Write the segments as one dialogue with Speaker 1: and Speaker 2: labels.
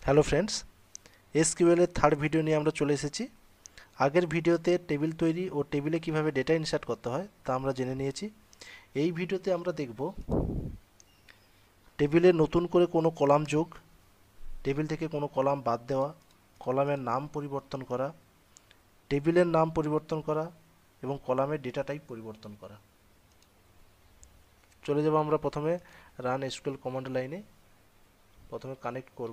Speaker 1: Hello friends, SQL এর third video নিয়ে আমরা চলে এসেছি। আগের ভিডিওতে টেবিল তৈরি ও টেবিলে কিভাবে ডেটা ইনসার্ট করতে হয় তা আমরা জেনে নিয়েছি। এই ভিডিওতে আমরা দেখব টেবিলে নতুন করে কোনো কলাম যোগ, টেবিল থেকে কোনো কলাম বাদ দেওয়া, কলামের নাম পরিবর্তন করা, টেবিলের নাম পরিবর্তন করা এবং কলামের ডেটা টাইপ পরিবর্তন করা। চলে যাব আমরা প্রথমে রান এসকিউএল কমান্ড লাইনে। প্রথমে কানেক্ট করব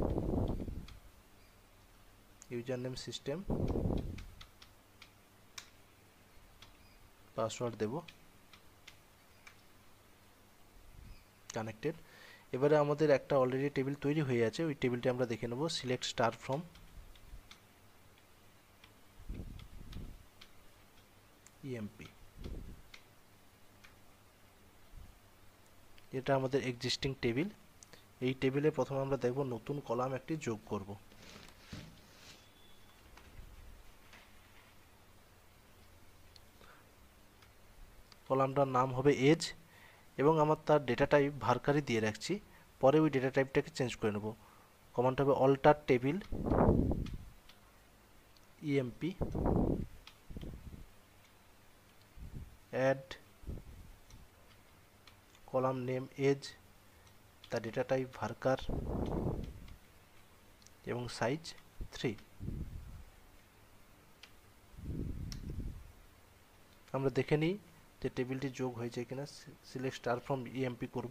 Speaker 1: ইউজার নেম সিস্টেম, পাসওয়ার্ড দেব, কানেক্টেড। এবারে আমাদের একটা অলরেডি টেবিল তৈরি হয়ে আছে, ওই টেবিলটি আমরা দেখে নেব। সিলেক্ট স্টার ফ্রম ইএমপি, এটা আমাদের এক্সিস্টিং টেবিল। এই টেবিলে প্রথমে আমরা দেখব নতুন কলাম একটি যোগ করব। কলামটার নাম হবে এজ এবং আমার তার ডেটা টাইপ ভার্কারই দিয়ে রাখছি, পরে ওই ডেটা টাইপটাকে চেঞ্জ করে নেব। কমান্ড হবে alter table EMP add column name age, তার ডেটা টাইপ ভার্কার এবং সাইজ 3। আমরা দেখে নিই যে টেবিলটি যোগ হয়েছে কিনা। সিলেক্ট স্টার ফ্রম ইএমপি করব।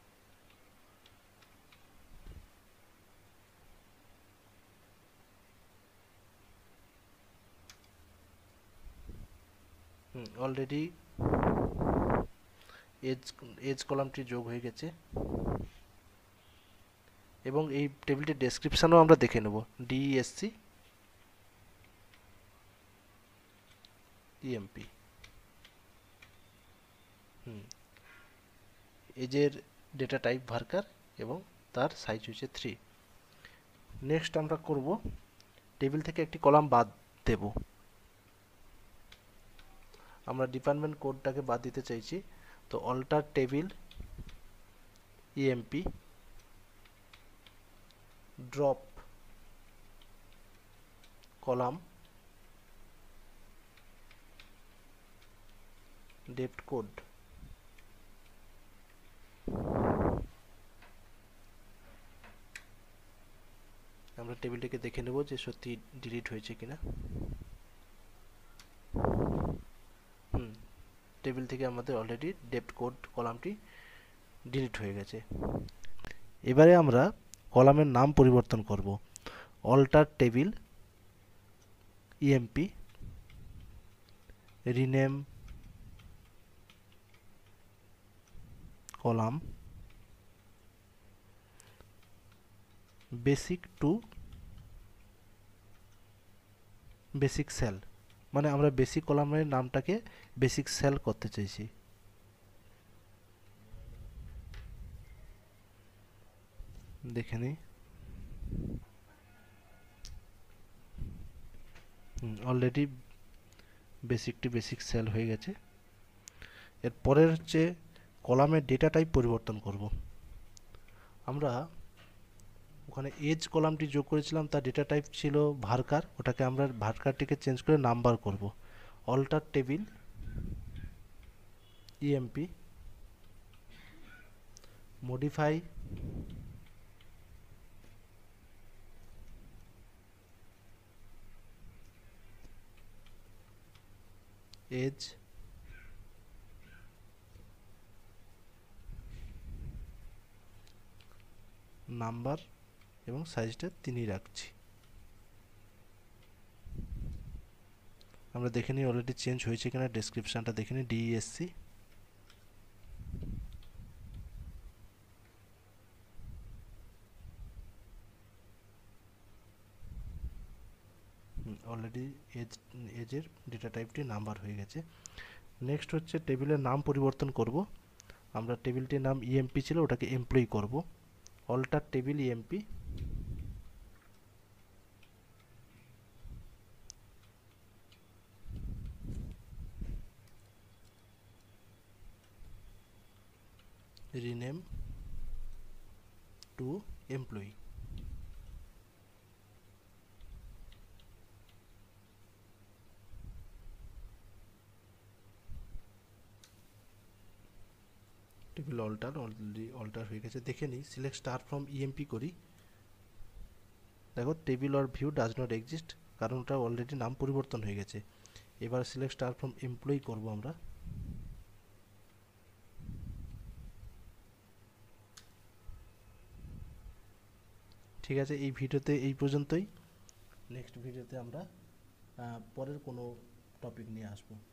Speaker 1: অলরেডি এজ কলামটি যোগ হয়ে গেছে এবং এই টেবিলটির ডেসক্রিপশনও আমরা দেখে নেব। ডিএসসি ইএমপি, এজের ডেটা টাইপ ভার্কার এবং তার সাইজ হচ্ছে 3। নেক্সট আমরা করব টেবিল থেকে একটি কলাম বাদ দেব। আমরা ডিপার্টমেন্ট কোডটাকে বাদ দিতে চাইছি, তো alter table EMP drop column dept code. আমরা টেবিলটিকে দেখে নেব যে সত্যি ডিলিট হয়েছে কিনা। টেবিল থেকে আমাদের অলরেডি ডেপ্ট কোড কলামটি ডিলিট হয়ে গেছে। এবারে আমরা কলামের নাম পরিবর্তন করব। Alter table EMP rename column basic to basic sal, মানে আমরা বেসিক কলামের নামটাকে বেসিক সেল করতে চাইছি। দেখে নিই, already basic to basic sal হয়ে গেছে। এর পরের হচ্ছে কলামের ডেটা টাইপ পরিবর্তন করব। আমরা ওখানে এজ কলামটি যোগ করেছিলাম, তার ডেটা টাইপ ছিল ভার্কার, ওটাকে আমরা ভার্কারটিকে চেঞ্জ করে নাম্বার করব। Alter table EMP modify age number এবং সাইজটা 3 রাখছি। আমরা দেখে নিই অলরেডি চেঞ্জ হয়েছে কিনা। ডেসক্রিপশনটা দেখে নিই, ডিএসসি অলরেডি এজের ডেটা টাইপটি নাম্বার হয়ে গেছে। নেক্সট হচ্ছে টেবিলের নাম পরিবর্তন করব। আমরা টেবিলটির নাম ইএমপি ছিল, ওটাকে এমপ্লয়ি করব। Alter table EMP rename to employee. Table already alter হয়ে গেছে, দেখে নিই। সিলেক্ট স্টার ফ্রম ইএমপি করি, দেখো table or view does not exist, কারণ ওটা অলরেডি নাম পরিবর্তন হয়ে গেছে। এবার সিলেক্ট স্টার ফ্রম এমপ্লয়ি করব আমরা। ঠিক আছে, এই ভিডিওতে এই পর্যন্তই। নেক্সট ভিডিওতে আমরা পরের কোনো টপিক নিয়ে আসবো।